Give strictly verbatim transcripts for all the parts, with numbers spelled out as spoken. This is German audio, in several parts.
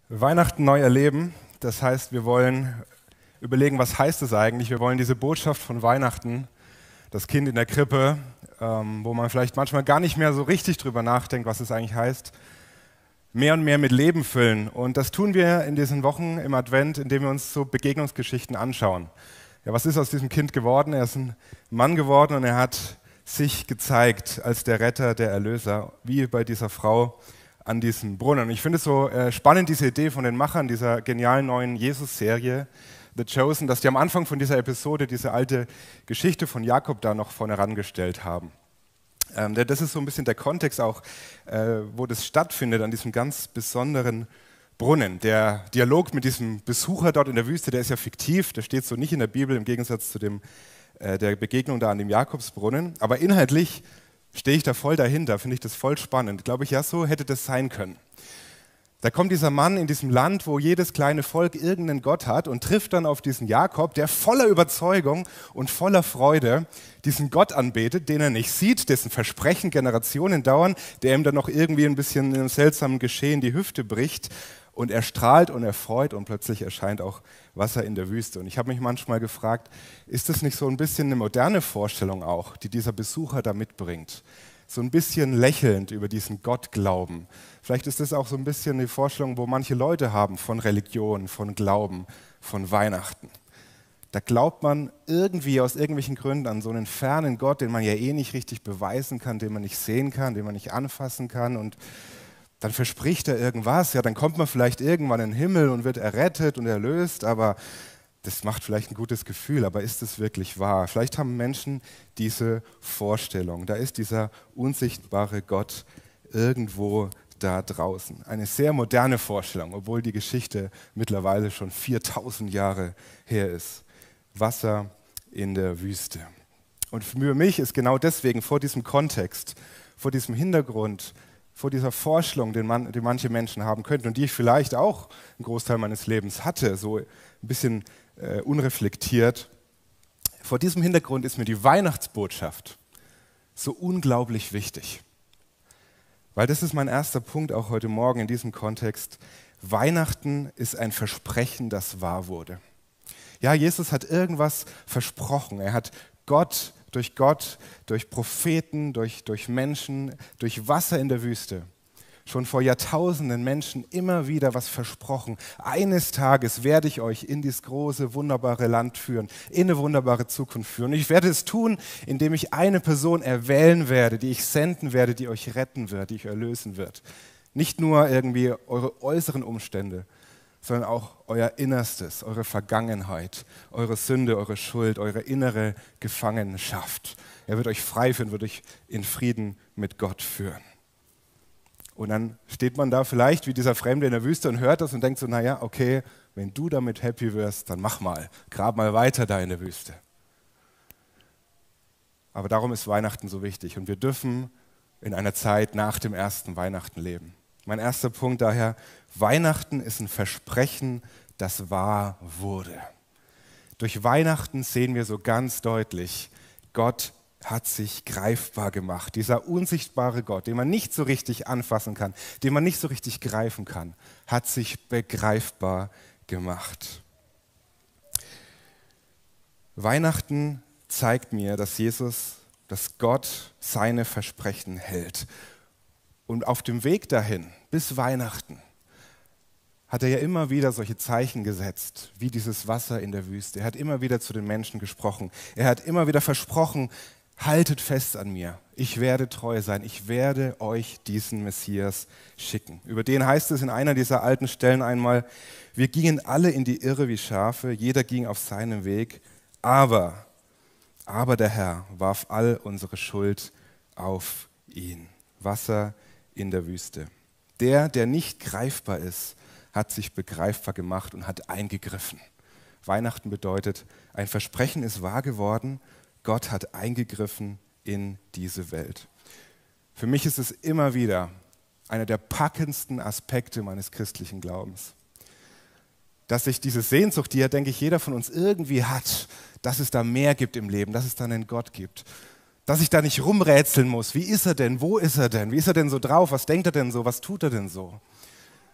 Weihnachten neu erleben, das heißt, wir wollen überlegen, was heißt es eigentlich? Wir wollen diese Botschaft von Weihnachten, das Kind in der Krippe, ähm, wo man vielleicht manchmal gar nicht mehr so richtig drüber nachdenkt, was es eigentlich heißt, mehr und mehr mit Leben füllen. Und das tun wir in diesen Wochen im Advent, indem wir uns so Begegnungsgeschichten anschauen. Ja, was ist aus diesem Kind geworden? Er ist ein Mann geworden und er hat sich gezeigt als der Retter, der Erlöser, wie bei dieser Frau an diesem Brunnen. Und ich finde es so äh, spannend, diese Idee von den Machern dieser genialen neuen Jesus-Serie, The Chosen, dass die am Anfang von dieser Episode diese alte Geschichte von Jakob da noch vorne herangestellt haben. Ähm, das ist so ein bisschen der Kontext auch, äh, wo das stattfindet, an diesem ganz besonderen Brunnen. Der Dialog mit diesem Besucher dort in der Wüste, der ist ja fiktiv, der steht so nicht in der Bibel, im Gegensatz zu dem, äh, der Begegnung da an dem Jakobsbrunnen. Aber inhaltlich stehe ich da voll dahinter, finde ich das voll spannend. Glaube ich, ja, so hätte das sein können. Da kommt dieser Mann in diesem Land, wo jedes kleine Volk irgendeinen Gott hat und trifft dann auf diesen Jakob, der voller Überzeugung und voller Freude diesen Gott anbetet, den er nicht sieht, dessen Versprechen Generationen dauern, der ihm dann noch irgendwie ein bisschen in einem seltsamen Geschehen die Hüfte bricht. Und er strahlt und er freut und plötzlich erscheint auch Wasser in der Wüste. Und ich habe mich manchmal gefragt, ist das nicht so ein bisschen eine moderne Vorstellung auch, die dieser Besucher da mitbringt? So ein bisschen lächelnd über diesen Gott glauben. Vielleicht ist das auch so ein bisschen die Vorstellung, wo manche Leute haben von Religion, von Glauben, von Weihnachten. Da glaubt man irgendwie aus irgendwelchen Gründen an so einen fernen Gott, den man ja eh nicht richtig beweisen kann, den man nicht sehen kann, den man nicht anfassen kann. Und dann verspricht er irgendwas, ja, dann kommt man vielleicht irgendwann in den Himmel und wird errettet und erlöst, aber das macht vielleicht ein gutes Gefühl, aber ist es wirklich wahr? Vielleicht haben Menschen diese Vorstellung, da ist dieser unsichtbare Gott irgendwo da draußen. Eine sehr moderne Vorstellung, obwohl die Geschichte mittlerweile schon viertausend Jahre her ist. Wasser in der Wüste. Und für mich ist genau deswegen vor diesem Kontext, vor diesem Hintergrund, vor dieser Vorstellung, den, man, die manche Menschen haben könnten und die ich vielleicht auch einen Großteil meines Lebens hatte, so ein bisschen äh, unreflektiert. Vor diesem Hintergrund ist mir die Weihnachtsbotschaft so unglaublich wichtig. Weil das ist mein erster Punkt auch heute Morgen in diesem Kontext. Weihnachten ist ein Versprechen, das wahr wurde. Ja, Jesus hat irgendwas versprochen. Er hat Gott durch Gott, durch Propheten, durch, durch Menschen, durch Wasser in der Wüste, schon vor Jahrtausenden Menschen immer wieder was versprochen. Eines Tages werde ich euch in dieses große, wunderbare Land führen, in eine wunderbare Zukunft führen. Und ich werde es tun, indem ich eine Person erwählen werde, die ich senden werde, die euch retten wird, die euch erlösen wird. Nicht nur irgendwie eure äußeren Umstände, sondern auch euer Innerstes, eure Vergangenheit, eure Sünde, eure Schuld, eure innere Gefangenschaft. Er wird euch frei führen, wird euch in Frieden mit Gott führen. Und dann steht man da vielleicht wie dieser Fremde in der Wüste und hört das und denkt so, naja, okay, wenn du damit happy wirst, dann mach mal, grab mal weiter da in der Wüste. Aber darum ist Weihnachten so wichtig und wir dürfen in einer Zeit nach dem ersten Weihnachten leben. Mein erster Punkt daher, Weihnachten ist ein Versprechen, das wahr wurde. Durch Weihnachten sehen wir so ganz deutlich, Gott hat sich greifbar gemacht. Dieser unsichtbare Gott, den man nicht so richtig anfassen kann, den man nicht so richtig greifen kann, hat sich begreifbar gemacht. Weihnachten zeigt mir, dass Jesus, dass Gott seine Versprechen hält. Und auf dem Weg dahin, bis Weihnachten, hat er ja immer wieder solche Zeichen gesetzt, wie dieses Wasser in der Wüste. Er hat immer wieder zu den Menschen gesprochen. Er hat immer wieder versprochen, haltet fest an mir. Ich werde treu sein. Ich werde euch diesen Messias schicken. Über den heißt es in einer dieser alten Stellen einmal, wir gingen alle in die Irre wie Schafe, jeder ging auf seinen Weg, aber, aber der Herr warf all unsere Schuld auf ihn. Wasser in der Wüste. Der, der nicht greifbar ist, hat sich begreifbar gemacht und hat eingegriffen. Weihnachten bedeutet, ein Versprechen ist wahr geworden, Gott hat eingegriffen in diese Welt. Für mich ist es immer wieder einer der packendsten Aspekte meines christlichen Glaubens, dass ich diese Sehnsucht, die ja, denke ich, jeder von uns irgendwie hat, dass es da mehr gibt im Leben, dass es da einen Gott gibt, dass ich da nicht rumrätseln muss, wie ist er denn, wo ist er denn, wie ist er denn so drauf, was denkt er denn so, was tut er denn so,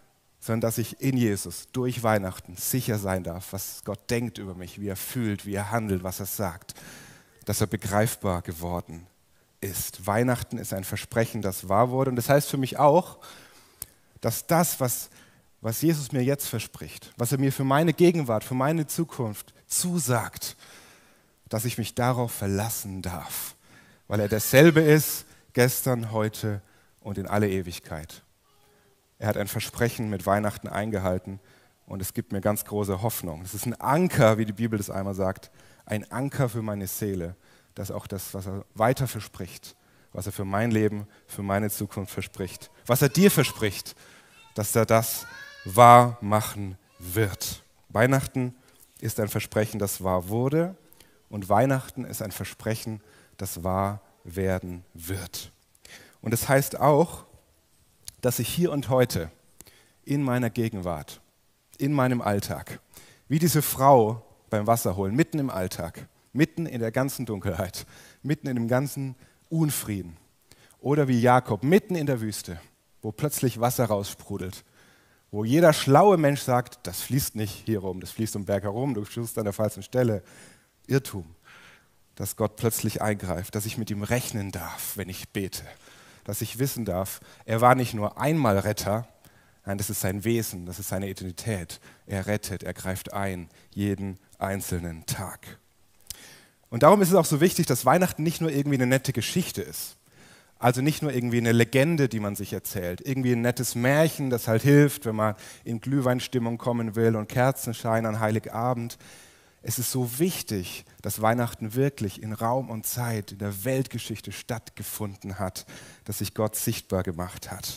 sondern dass ich in Jesus durch Weihnachten sicher sein darf, was Gott denkt über mich, wie er fühlt, wie er handelt, was er sagt, dass er begreifbar geworden ist. Weihnachten ist ein Versprechen, das wahr wurde. Und das heißt für mich auch, dass das, was, was Jesus mir jetzt verspricht, was er mir für meine Gegenwart, für meine Zukunft zusagt, dass ich mich darauf verlassen darf, weil er dasselbe ist, gestern, heute und in alle Ewigkeit. Er hat ein Versprechen mit Weihnachten eingehalten und es gibt mir ganz große Hoffnung. Es ist ein Anker, wie die Bibel das einmal sagt, ein Anker für meine Seele, dass auch das, was er weiter verspricht, was er für mein Leben, für meine Zukunft verspricht, was er dir verspricht, dass er das wahr machen wird. Weihnachten ist ein Versprechen, das wahr wurde und Weihnachten ist ein Versprechen, das wahr werden wird. Und das heißt auch, dass ich hier und heute in meiner Gegenwart, in meinem Alltag, wie diese Frau beim Wasserholen, mitten im Alltag, mitten in der ganzen Dunkelheit, mitten in dem ganzen Unfrieden, oder wie Jakob mitten in der Wüste, wo plötzlich Wasser raussprudelt, wo jeder schlaue Mensch sagt, das fließt nicht hier rum, das fließt um den Berg herum, du stehst an der falschen Stelle. Irrtum, dass Gott plötzlich eingreift, dass ich mit ihm rechnen darf, wenn ich bete. Dass ich wissen darf, er war nicht nur einmal Retter, nein, das ist sein Wesen, das ist seine Identität. Er rettet, er greift ein, jeden einzelnen Tag. Und darum ist es auch so wichtig, dass Weihnachten nicht nur irgendwie eine nette Geschichte ist. Also nicht nur irgendwie eine Legende, die man sich erzählt, irgendwie ein nettes Märchen, das halt hilft, wenn man in Glühweinstimmung kommen will und Kerzenschein an Heiligabend. Es ist so wichtig, dass Weihnachten wirklich in Raum und Zeit, in der Weltgeschichte stattgefunden hat, dass sich Gott sichtbar gemacht hat.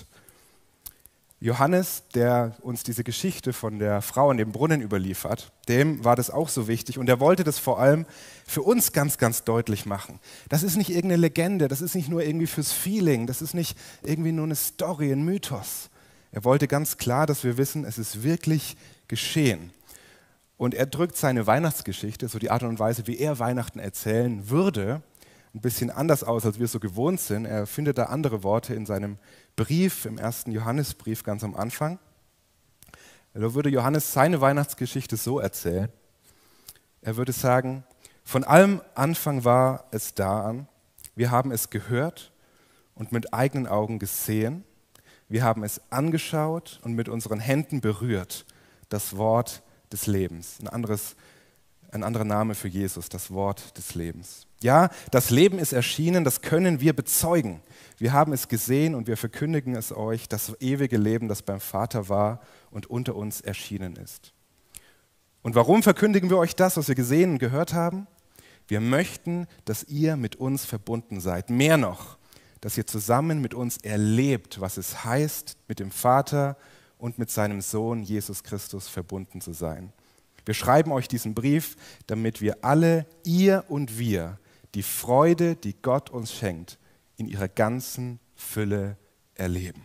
Johannes, der uns diese Geschichte von der Frau an dem Brunnen überliefert, dem war das auch so wichtig und er wollte das vor allem für uns ganz, ganz deutlich machen. Das ist nicht irgendeine Legende, das ist nicht nur irgendwie fürs Feeling, das ist nicht irgendwie nur eine Story, ein Mythos. Er wollte ganz klar, dass wir wissen, es ist wirklich geschehen. Und er drückt seine Weihnachtsgeschichte, so die Art und Weise, wie er Weihnachten erzählen würde, ein bisschen anders aus, als wir so gewohnt sind. Er findet da andere Worte in seinem Brief, im ersten Johannesbrief ganz am Anfang. Da würde Johannes seine Weihnachtsgeschichte so erzählen. Er würde sagen, von allem Anfang war es da an. Wir haben es gehört und mit eigenen Augen gesehen. Wir haben es angeschaut und mit unseren Händen berührt, das Wort des Lebens. Ein, anderes, ein anderer Name für Jesus, das Wort des Lebens. Ja, das Leben ist erschienen, das können wir bezeugen. Wir haben es gesehen und wir verkündigen es euch, das ewige Leben, das beim Vater war und unter uns erschienen ist. Und warum verkündigen wir euch das, was wir gesehen und gehört haben? Wir möchten, dass ihr mit uns verbunden seid. Mehr noch, dass ihr zusammen mit uns erlebt, was es heißt, mit dem Vater und mit seinem Sohn Jesus Christus verbunden zu sein. Wir schreiben euch diesen Brief, damit wir alle, ihr und wir, die Freude, die Gott uns schenkt, in ihrer ganzen Fülle erleben.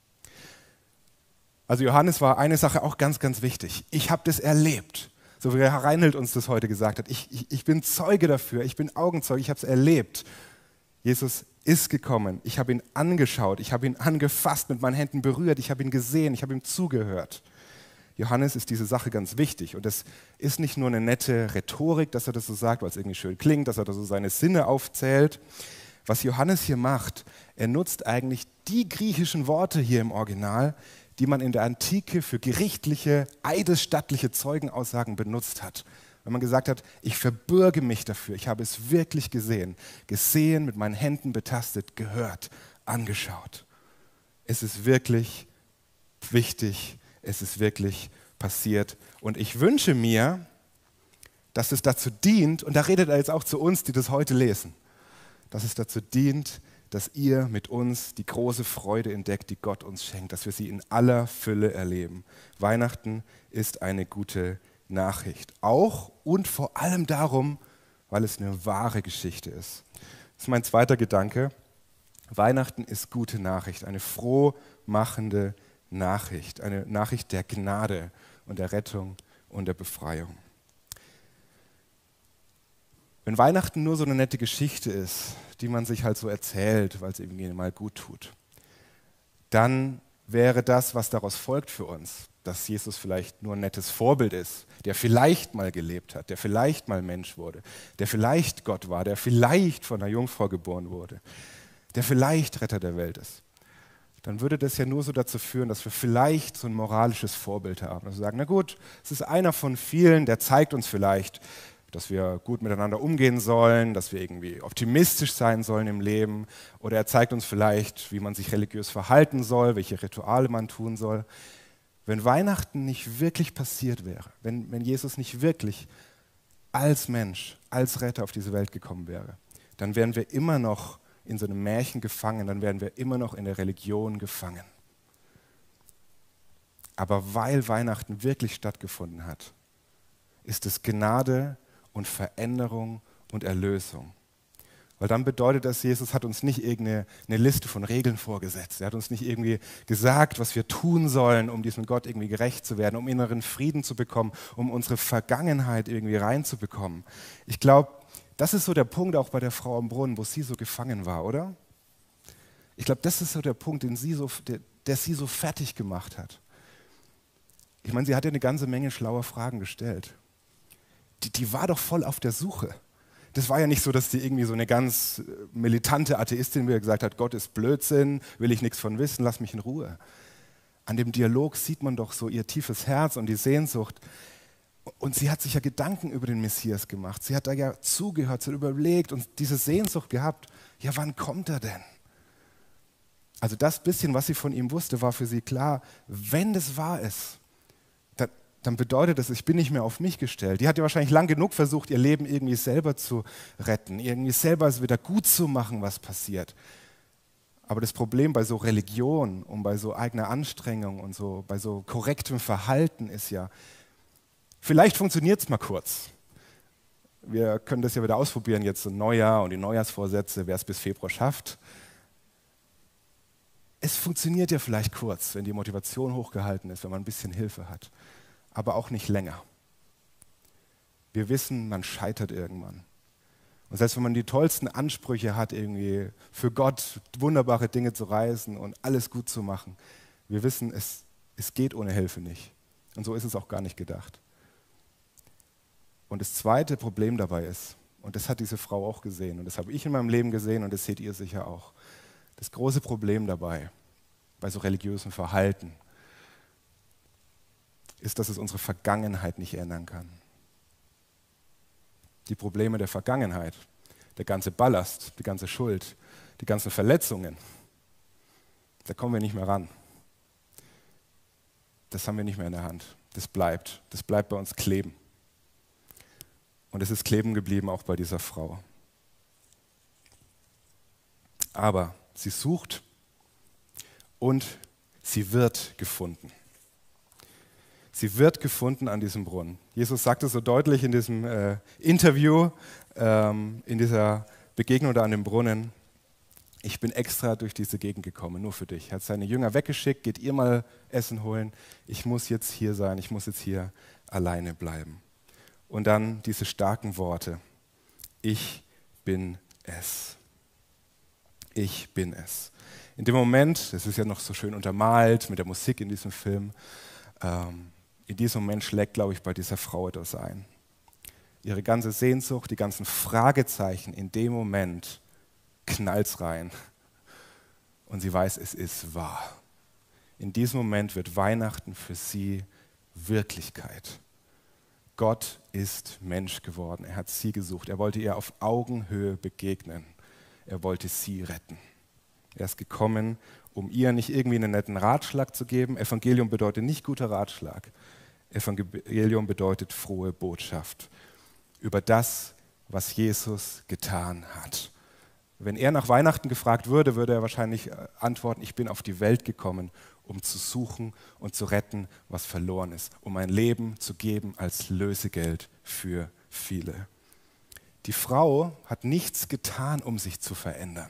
Also Johannes war eine Sache auch ganz, ganz wichtig. Ich habe das erlebt, so wie Herr Reinhold uns das heute gesagt hat. Ich, ich, ich bin Zeuge dafür, ich bin Augenzeuge, ich habe es erlebt. Jesus ist gekommen, ich habe ihn angeschaut, ich habe ihn angefasst, mit meinen Händen berührt, ich habe ihn gesehen, ich habe ihm zugehört. Johannes ist diese Sache ganz wichtig und das ist nicht nur eine nette Rhetorik, dass er das so sagt, weil es irgendwie schön klingt, dass er da so seine Sinne aufzählt. Was Johannes hier macht, er nutzt eigentlich die griechischen Worte hier im Original, die man in der Antike für gerichtliche, eidesstattliche Zeugenaussagen benutzt hat. Wenn man gesagt hat, ich verbürge mich dafür, ich habe es wirklich gesehen, gesehen, mit meinen Händen betastet, gehört, angeschaut. Es ist wirklich wichtig, es ist wirklich passiert. Und ich wünsche mir, dass es dazu dient, und da redet er jetzt auch zu uns, die das heute lesen, dass es dazu dient, dass ihr mit uns die große Freude entdeckt, die Gott uns schenkt, dass wir sie in aller Fülle erleben. Weihnachten ist eine gute Nachricht. Auch und vor allem darum, weil es eine wahre Geschichte ist. Das ist mein zweiter Gedanke. Weihnachten ist gute Nachricht, eine frohmachende Nachricht, eine Nachricht der Gnade und der Rettung und der Befreiung. Wenn Weihnachten nur so eine nette Geschichte ist, die man sich halt so erzählt, weil es irgendwie mal gut tut, dann wäre das, was daraus folgt für uns, dass Jesus vielleicht nur ein nettes Vorbild ist, der vielleicht mal gelebt hat, der vielleicht mal Mensch wurde, der vielleicht Gott war, der vielleicht von einer Jungfrau geboren wurde, der vielleicht Retter der Welt ist, dann würde das ja nur so dazu führen, dass wir vielleicht so ein moralisches Vorbild haben. Dass wir sagen, na gut, es ist einer von vielen, der zeigt uns vielleicht, dass wir gut miteinander umgehen sollen, dass wir irgendwie optimistisch sein sollen im Leben, oder er zeigt uns vielleicht, wie man sich religiös verhalten soll, welche Rituale man tun soll. Wenn Weihnachten nicht wirklich passiert wäre, wenn, wenn Jesus nicht wirklich als Mensch, als Retter auf diese Welt gekommen wäre, dann wären wir immer noch in so einem Märchen gefangen, dann wären wir immer noch in der Religion gefangen. Aber weil Weihnachten wirklich stattgefunden hat, ist es Gnade und Veränderung und Erlösung. Weil dann bedeutet das, Jesus hat uns nicht irgendeine eine Liste von Regeln vorgesetzt. Er hat uns nicht irgendwie gesagt, was wir tun sollen, um diesem Gott irgendwie gerecht zu werden, um inneren Frieden zu bekommen, um unsere Vergangenheit irgendwie reinzubekommen. Ich glaube, das ist so der Punkt auch bei der Frau am Brunnen, wo sie so gefangen war, oder? Ich glaube, das ist so der Punkt, den sie so, der, der sie so fertig gemacht hat. Ich meine, sie hat ja eine ganze Menge schlauer Fragen gestellt. Die, die war doch voll auf der Suche. Das war ja nicht so, dass die irgendwie so eine ganz militante Atheistin wieder gesagt hat, Gott ist Blödsinn, will ich nichts von wissen, lass mich in Ruhe. An dem Dialog sieht man doch so ihr tiefes Herz und die Sehnsucht. Und sie hat sich ja Gedanken über den Messias gemacht. Sie hat da ja zugehört, sie hat überlegt und diese Sehnsucht gehabt. Ja, wann kommt er denn? Also das bisschen, was sie von ihm wusste, war für sie klar, wenn das wahr ist, dann, dann bedeutet das, ich bin nicht mehr auf mich gestellt. Die hat ja wahrscheinlich lang genug versucht, ihr Leben irgendwie selber zu retten, irgendwie selber es wieder gut zu machen, was passiert. Aber das Problem bei so Religion und bei so eigener Anstrengung und so, bei so korrektem Verhalten ist ja, vielleicht funktioniert es mal kurz. Wir können das ja wieder ausprobieren, jetzt so ein Neujahr und die Neujahrsvorsätze, wer es bis Februar schafft. Es funktioniert ja vielleicht kurz, wenn die Motivation hochgehalten ist, wenn man ein bisschen Hilfe hat, aber auch nicht länger. Wir wissen, man scheitert irgendwann. Und selbst wenn man die tollsten Ansprüche hat, irgendwie für Gott wunderbare Dinge zu reißen und alles gut zu machen, wir wissen, es, es geht ohne Hilfe nicht. Und so ist es auch gar nicht gedacht. Und das zweite Problem dabei ist, und das hat diese Frau auch gesehen, und das habe ich in meinem Leben gesehen, und das seht ihr sicher auch, das große Problem dabei, bei so religiösem Verhalten, ist, dass es unsere Vergangenheit nicht ändern kann. Die Probleme der Vergangenheit, der ganze Ballast, die ganze Schuld, die ganzen Verletzungen, da kommen wir nicht mehr ran. Das haben wir nicht mehr in der Hand. Das bleibt. Das bleibt bei uns kleben. Und es ist kleben geblieben auch bei dieser Frau. Aber sie sucht und sie wird gefunden. Sie wird gefunden an diesem Brunnen. Jesus sagte so deutlich in diesem äh, Interview, ähm, in dieser Begegnung da an dem Brunnen, ich bin extra durch diese Gegend gekommen, nur für dich. Er hat seine Jünger weggeschickt, geht ihr mal Essen holen. Ich muss jetzt hier sein, ich muss jetzt hier alleine bleiben. Und dann diese starken Worte, ich bin es. Ich bin es. In dem Moment, das ist ja noch so schön untermalt mit der Musik in diesem Film, ähm, in diesem Moment schlägt, glaube ich, bei dieser Frau etwas ein. Ihre ganze Sehnsucht, die ganzen Fragezeichen, in dem Moment knallt's rein. Und sie weiß, es ist wahr. In diesem Moment wird Weihnachten für sie Wirklichkeit. Gott ist Mensch geworden. Er hat sie gesucht. Er wollte ihr auf Augenhöhe begegnen. Er wollte sie retten. Er ist gekommen, um ihr nicht irgendwie einen netten Ratschlag zu geben. Evangelium bedeutet nicht guter Ratschlag. Evangelium bedeutet frohe Botschaft über das, was Jesus getan hat. Wenn er nach Weihnachten gefragt würde, würde er wahrscheinlich antworten, ich bin auf die Welt gekommen, um zu suchen und zu retten, was verloren ist, um mein Leben zu geben als Lösegeld für viele. Die Frau hat nichts getan, um sich zu verändern.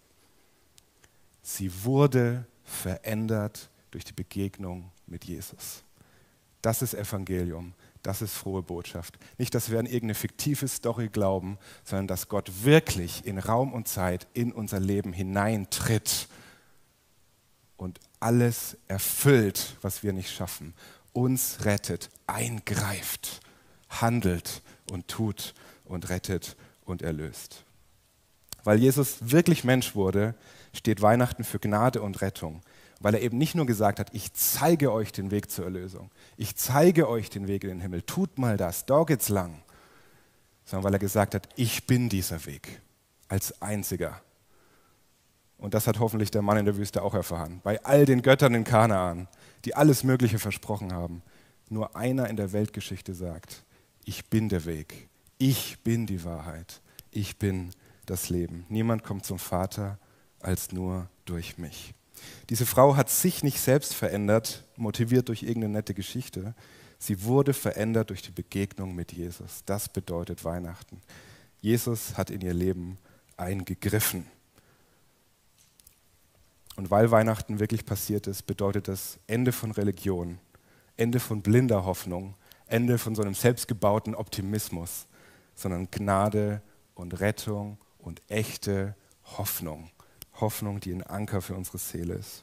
Sie wurde verändert durch die Begegnung mit Jesus. Das ist Evangelium, das ist frohe Botschaft. Nicht, dass wir an irgendeine fiktive Story glauben, sondern dass Gott wirklich in Raum und Zeit in unser Leben hineintritt und alles erfüllt, was wir nicht schaffen. uns rettet, eingreift, handelt und tut und rettet und erlöst. Weil Jesus wirklich Mensch wurde, steht Weihnachten für Gnade und Rettung. Weil er eben nicht nur gesagt hat, ich zeige euch den Weg zur Erlösung, ich zeige euch den Weg in den Himmel, tut mal das, da geht's lang. Sondern weil er gesagt hat, ich bin dieser Weg, als einziger. Und das hat hoffentlich der Mann in der Wüste auch erfahren. Bei all den Göttern in Kanaan, die alles Mögliche versprochen haben, nur einer in der Weltgeschichte sagt, ich bin der Weg, ich bin die Wahrheit, ich bin das Leben. Niemand kommt zum Vater als nur durch mich. Diese Frau hat sich nicht selbst verändert, motiviert durch irgendeine nette Geschichte. Sie wurde verändert durch die Begegnung mit Jesus. Das bedeutet Weihnachten. Jesus hat in ihr Leben eingegriffen. Und weil Weihnachten wirklich passiert ist, bedeutet das Ende von Religion, Ende von blinder Hoffnung, Ende von so einem selbstgebauten Optimismus, sondern Gnade und Rettung und echte Hoffnung. Hoffnung, die ein Anker für unsere Seele ist.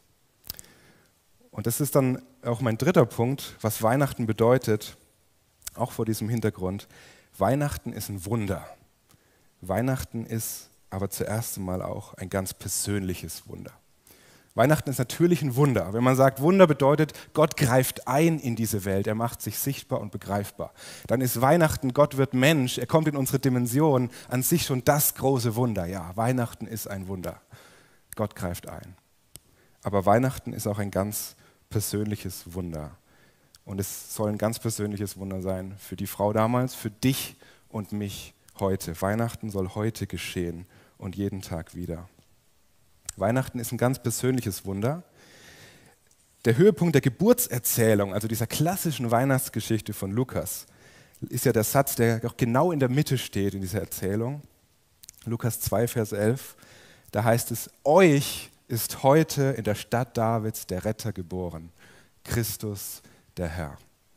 Und das ist dann auch mein dritter Punkt, was Weihnachten bedeutet, auch vor diesem Hintergrund. Weihnachten ist ein Wunder. Weihnachten ist aber zuerst einmal auch ein ganz persönliches Wunder. Weihnachten ist natürlich ein Wunder. Wenn man sagt, Wunder bedeutet, Gott greift ein in diese Welt, er macht sich sichtbar und begreifbar. Dann ist Weihnachten, Gott wird Mensch, er kommt in unsere Dimension, an sich schon das große Wunder. Ja, Weihnachten ist ein Wunder. Gott greift ein. Aber Weihnachten ist auch ein ganz persönliches Wunder. Und es soll ein ganz persönliches Wunder sein für die Frau damals, für dich und mich heute. Weihnachten soll heute geschehen und jeden Tag wieder. Weihnachten ist ein ganz persönliches Wunder. Der Höhepunkt der Geburtserzählung, also dieser klassischen Weihnachtsgeschichte von Lukas, ist ja der Satz, der auch genau in der Mitte steht in dieser Erzählung. Lukas zwei, Vers elf, da heißt es, euch ist heute in der Stadt Davids der Retter geboren, Christus der Herr.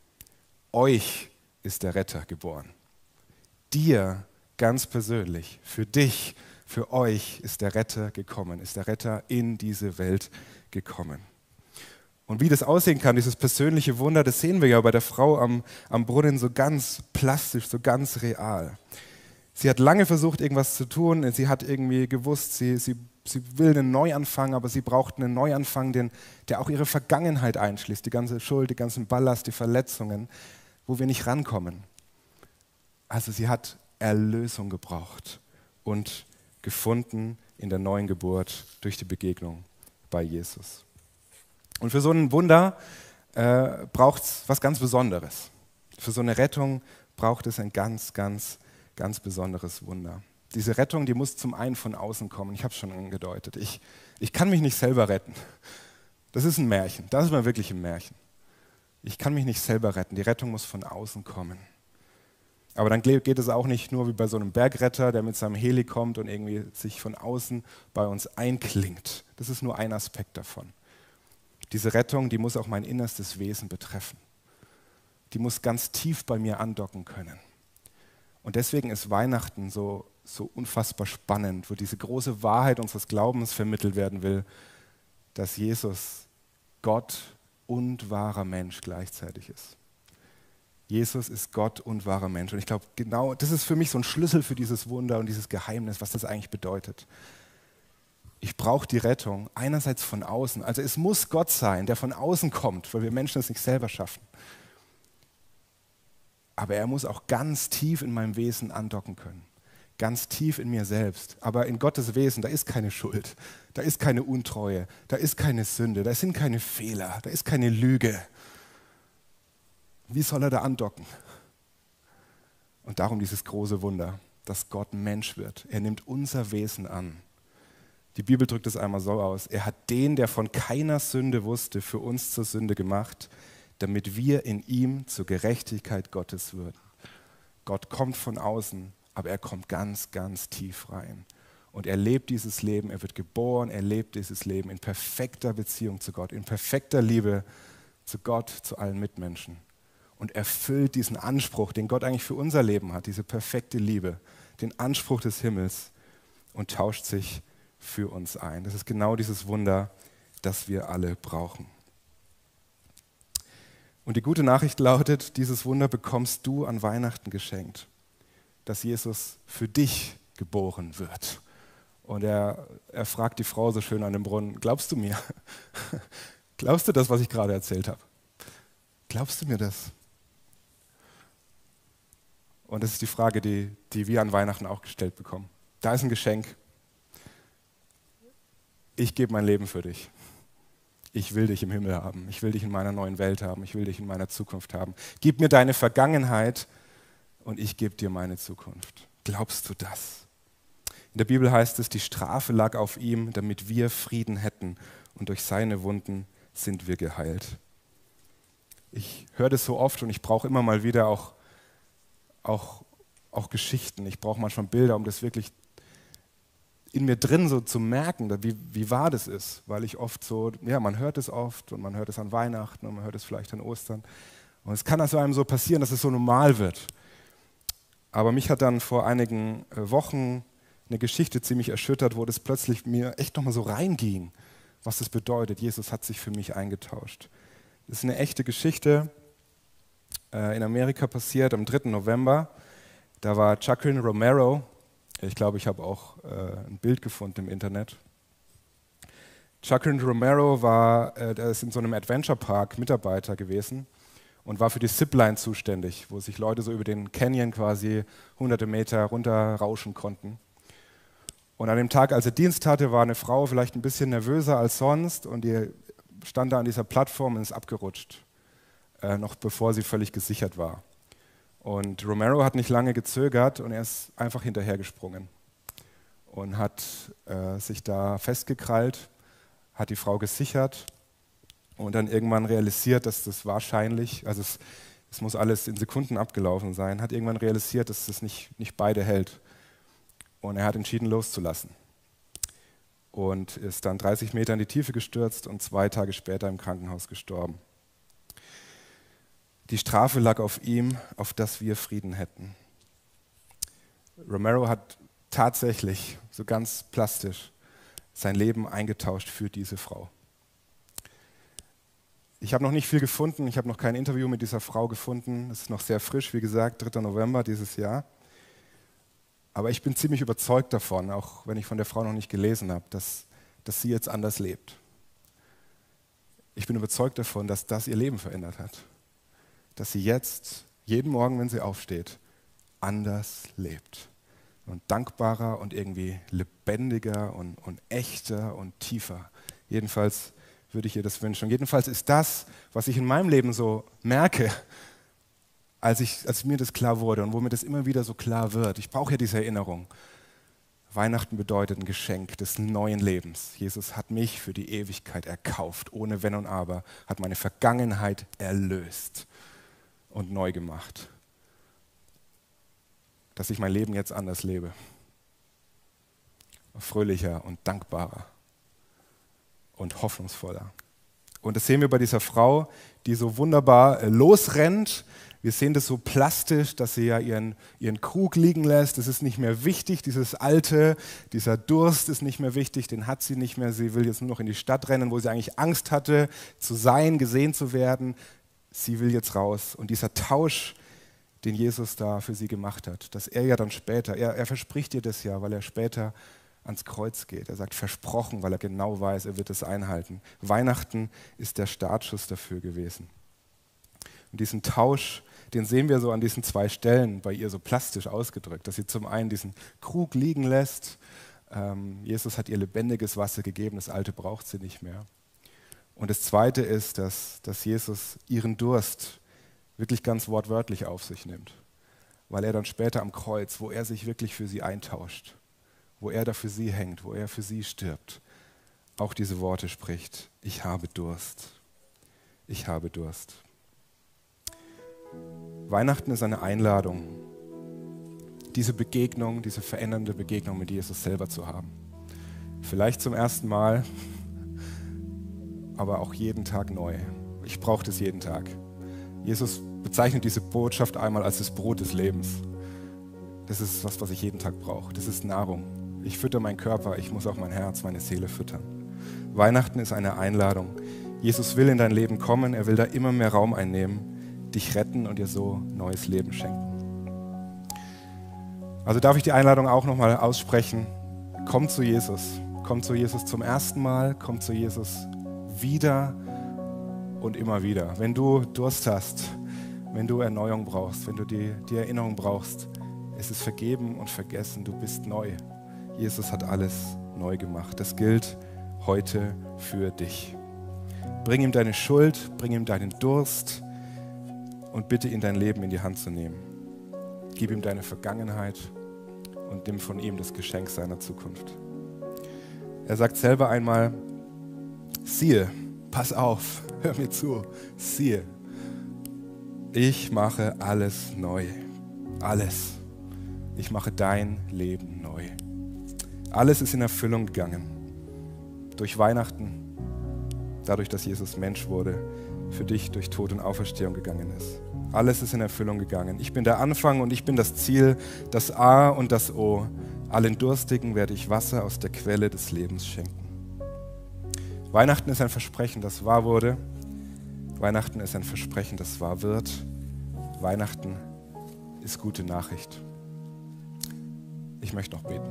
Euch ist der Retter geboren. Dir ganz persönlich, für dich, für euch ist der Retter gekommen, ist der Retter in diese Welt gekommen. Und wie das aussehen kann, dieses persönliche Wunder, das sehen wir ja bei der Frau am, am Brunnen so ganz plastisch, so ganz real. Sie hat lange versucht, irgendwas zu tun, sie hat irgendwie gewusst, sie, sie, sie will einen Neuanfang, aber sie braucht einen Neuanfang, den, der auch ihre Vergangenheit einschließt, die ganze Schuld, die ganzen Ballast, die Verletzungen, wo wir nicht rankommen. Also sie hat Erlösung gebraucht und gefunden in der neuen Geburt durch die Begegnung bei Jesus. Und für so ein Wunder äh, braucht es was ganz Besonderes. Für so eine Rettung braucht es ein ganz, ganz, ganz besonderes Wunder. Diese Rettung, die muss zum einen von außen kommen. Ich habe es schon angedeutet. Ich, ich kann mich nicht selber retten. Das ist ein Märchen. Das ist mal wirklich ein Märchen. Ich kann mich nicht selber retten. Die Rettung muss von außen kommen. Aber dann geht es auch nicht nur wie bei so einem Bergretter, der mit seinem Heli kommt und irgendwie sich von außen bei uns einklingt. Das ist nur ein Aspekt davon. Diese Rettung, die muss auch mein innerstes Wesen betreffen. Die muss ganz tief bei mir andocken können. Und deswegen ist Weihnachten so, so unfassbar spannend, wo diese große Wahrheit unseres Glaubens vermittelt werden will, dass Jesus Gott und wahrer Mensch gleichzeitig ist. Jesus ist Gott und wahrer Mensch. Und ich glaube, genau das ist für mich so ein Schlüssel für dieses Wunder und dieses Geheimnis, was das eigentlich bedeutet. Ich brauche die Rettung einerseits von außen. Also es muss Gott sein, der von außen kommt, weil wir Menschen es nicht selber schaffen. Aber er muss auch ganz tief in meinem Wesen andocken können. Ganz tief in mir selbst. Aber in Gottes Wesen, da ist keine Schuld, da ist keine Untreue, da ist keine Sünde, da sind keine Fehler, da ist keine Lüge. Wie soll er da andocken? Und darum dieses große Wunder, dass Gott Mensch wird. Er nimmt unser Wesen an. Die Bibel drückt es einmal so aus. Er hat den, der von keiner Sünde wusste, für uns zur Sünde gemacht, damit wir in ihm zur Gerechtigkeit Gottes würden. Gott kommt von außen, aber er kommt ganz, ganz tief rein. Und er lebt dieses Leben, er wird geboren, er lebt dieses Leben in perfekter Beziehung zu Gott, in perfekter Liebe zu Gott, zu allen Mitmenschen. Und erfüllt diesen Anspruch, den Gott eigentlich für unser Leben hat, diese perfekte Liebe, den Anspruch des Himmels und tauscht sich für uns ein. Das ist genau dieses Wunder, das wir alle brauchen. Und die gute Nachricht lautet, dieses Wunder bekommst du an Weihnachten geschenkt, dass Jesus für dich geboren wird. Und er, er fragt die Frau so schön an dem Brunnen, glaubst du mir? Glaubst du das, was ich gerade erzählt habe? Glaubst du mir das? Und das ist die Frage, die, die wir an Weihnachten auch gestellt bekommen. Da ist ein Geschenk. Ich gebe mein Leben für dich. Ich will dich im Himmel haben. Ich will dich in meiner neuen Welt haben. Ich will dich in meiner Zukunft haben. Gib mir deine Vergangenheit und ich gebe dir meine Zukunft. Glaubst du das? In der Bibel heißt es, die Strafe lag auf ihm, damit wir Frieden hätten. Und durch seine Wunden sind wir geheilt. Ich höre das so oft und ich brauche immer mal wieder auch, auch, auch Geschichten. Ich brauche manchmal Bilder, um das wirklich in mir drin so zu merken, wie, wie wahr das ist. Weil ich oft so, ja, man hört es oft und man hört es an Weihnachten und man hört es vielleicht an Ostern. Und es kann also einem so passieren, dass es so normal wird. Aber mich hat dann vor einigen Wochen eine Geschichte ziemlich erschüttert, wo das plötzlich mir echt nochmal so reinging, was das bedeutet. Jesus hat sich für mich eingetauscht. Das ist eine echte Geschichte, äh, in Amerika passiert am dritten November. Da war Jacqueline Romero, ich glaube, ich habe auch äh, ein Bild gefunden im Internet. Jacqueline Romero war, äh, der ist in so einem Adventure Park Mitarbeiter gewesen und war für die Zipline zuständig, wo sich Leute so über den Canyon quasi hunderte Meter runterrauschen konnten. Und an dem Tag, als er Dienst hatte, war eine Frau vielleicht ein bisschen nervöser als sonst und die stand da an dieser Plattform und ist abgerutscht, äh, noch bevor sie völlig gesichert war. Und Romero hat nicht lange gezögert und er ist einfach hinterhergesprungen und hat äh, sich da festgekrallt, hat die Frau gesichert und dann irgendwann realisiert, dass das wahrscheinlich, also es, es muss alles in Sekunden abgelaufen sein, hat irgendwann realisiert, dass das nicht, nicht beide hält. Und er hat entschieden, loszulassen. Und ist dann dreißig Meter in die Tiefe gestürzt und zwei Tage später im Krankenhaus gestorben. Die Strafe lag auf ihm, auf dass wir Frieden hätten. Romero hat tatsächlich, so ganz plastisch, sein Leben eingetauscht für diese Frau. Ich habe noch nicht viel gefunden, ich habe noch kein Interview mit dieser Frau gefunden. Es ist noch sehr frisch, wie gesagt, dritter November dieses Jahr. Aber ich bin ziemlich überzeugt davon, auch wenn ich von der Frau noch nicht gelesen habe, dass, dass sie jetzt anders lebt. Ich bin überzeugt davon, dass das ihr Leben verändert hat. Dass sie jetzt, jeden Morgen, wenn sie aufsteht, anders lebt. Und dankbarer und irgendwie lebendiger und, und echter und tiefer. Jedenfalls würde ich ihr das wünschen. Und jedenfalls ist das, was ich in meinem Leben so merke, Als, ich, als mir das klar wurde und wo mir das immer wieder so klar wird. Ich brauche ja diese Erinnerung. Weihnachten bedeutet ein Geschenk des neuen Lebens. Jesus hat mich für die Ewigkeit erkauft, ohne Wenn und Aber, hat meine Vergangenheit erlöst und neu gemacht. Dass ich mein Leben jetzt anders lebe. Fröhlicher und dankbarer und hoffnungsvoller. Und das sehen wir bei dieser Frau, die so wunderbar losrennt. Wir sehen das so plastisch, dass sie ja ihren, ihren Krug liegen lässt. Das ist nicht mehr wichtig, dieses Alte, dieser Durst ist nicht mehr wichtig, den hat sie nicht mehr. Sie will jetzt nur noch in die Stadt rennen, wo sie eigentlich Angst hatte, zu sein, gesehen zu werden. Sie will jetzt raus. Und dieser Tausch, den Jesus da für sie gemacht hat, dass er ja dann später, er, er verspricht ihr das ja, weil er später ans Kreuz geht. Er sagt versprochen, weil er genau weiß, er wird es einhalten. Weihnachten ist der Startschuss dafür gewesen. Und diesen Tausch, den sehen wir so an diesen zwei Stellen bei ihr so plastisch ausgedrückt, dass sie zum einen diesen Krug liegen lässt. Ähm, Jesus hat ihr lebendiges Wasser gegeben, das Alte braucht sie nicht mehr. Und das Zweite ist, dass, dass Jesus ihren Durst wirklich ganz wortwörtlich auf sich nimmt, weil er dann später am Kreuz, wo er sich wirklich für sie eintauscht, wo er da für sie hängt, wo er für sie stirbt, auch diese Worte spricht: Ich habe Durst, ich habe Durst. Weihnachten ist eine Einladung, diese Begegnung, diese verändernde Begegnung mit Jesus selber zu haben. Vielleicht zum ersten Mal, aber auch jeden Tag neu. Ich brauche das jeden Tag. Jesus bezeichnet diese Botschaft einmal als das Brot des Lebens. Das ist was, was ich jeden Tag brauche. Das ist Nahrung. Ich fütter meinen Körper, ich muss auch mein Herz, meine Seele füttern. Weihnachten ist eine Einladung, Jesus will in dein Leben kommen, er will da immer mehr Raum einnehmen, dich retten und dir so neues Leben schenken. Also darf ich die Einladung auch nochmal aussprechen, komm zu Jesus, komm zu Jesus zum ersten Mal, komm zu Jesus wieder und immer wieder. Wenn du Durst hast, wenn du Erneuerung brauchst, wenn du die, die Erinnerung brauchst, es ist vergeben und vergessen, du bist neu. Jesus hat alles neu gemacht. Das gilt heute für dich. Bring ihm deine Schuld, bring ihm deinen Durst und bitte ihn, dein Leben in die Hand zu nehmen. Gib ihm deine Vergangenheit und nimm von ihm das Geschenk seiner Zukunft. Er sagt selber einmal, siehe, pass auf, hör mir zu, siehe, ich mache alles neu, alles. Ich mache dein Leben neu. Alles ist in Erfüllung gegangen. Durch Weihnachten, dadurch, dass Jesus Mensch wurde, für dich durch Tod und Auferstehung gegangen ist. Alles ist in Erfüllung gegangen. Ich bin der Anfang und ich bin das Ziel, das A und das O. Allen Durstigen werde ich Wasser aus der Quelle des Lebens schenken. Weihnachten ist ein Versprechen, das wahr wurde. Weihnachten ist ein Versprechen, das wahr wird. Weihnachten ist gute Nachricht. Ich möchte noch beten.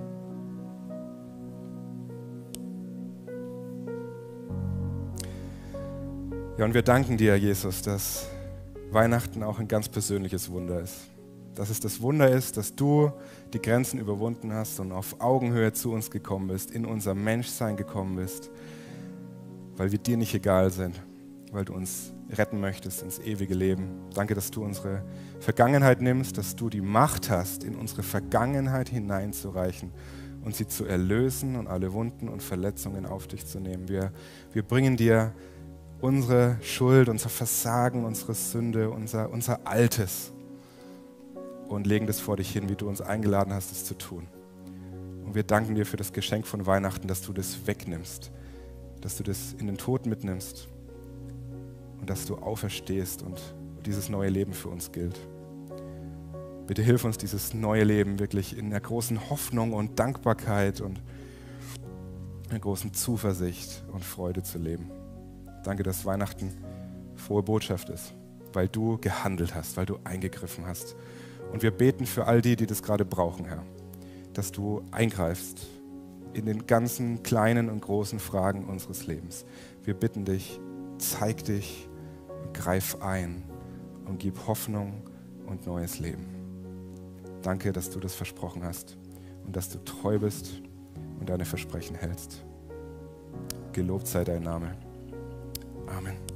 Ja, und wir danken dir, Jesus, dass Weihnachten auch ein ganz persönliches Wunder ist. Dass es das Wunder ist, dass du die Grenzen überwunden hast und auf Augenhöhe zu uns gekommen bist, in unser Menschsein gekommen bist, weil wir dir nicht egal sind, weil du uns retten möchtest ins ewige Leben. Danke, dass du unsere Vergangenheit nimmst, dass du die Macht hast, in unsere Vergangenheit hineinzureichen und sie zu erlösen und alle Wunden und Verletzungen auf dich zu nehmen. Wir, wir bringen dir unsere Schuld, unser Versagen, unsere Sünde, unser, unser Altes und legen das vor dich hin, wie du uns eingeladen hast, es zu tun. Und wir danken dir für das Geschenk von Weihnachten, dass du das wegnimmst, dass du das in den Tod mitnimmst und dass du auferstehst und dieses neue Leben für uns gilt. Bitte hilf uns, dieses neue Leben wirklich in der großen Hoffnung und Dankbarkeit und einer großen Zuversicht und Freude zu leben. Danke, dass Weihnachten frohe Botschaft ist, weil du gehandelt hast, weil du eingegriffen hast. Und wir beten für all die, die das gerade brauchen, Herr, dass du eingreifst in den ganzen kleinen und großen Fragen unseres Lebens. Wir bitten dich, zeig dich, greif ein und gib Hoffnung und neues Leben. Danke, dass du das versprochen hast und dass du treu bist und deine Versprechen hältst. Gelobt sei dein Name. Amen.